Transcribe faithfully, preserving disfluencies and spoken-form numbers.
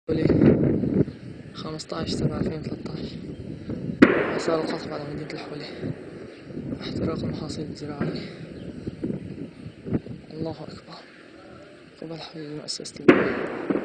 الحولي خمسطعش سبعة ألفين وثلاثطعش. آثار القصف على مدينة الحولي، احتراق المحاصيل الزراعية. الله أكبر. قبل حي مؤسسة البناء.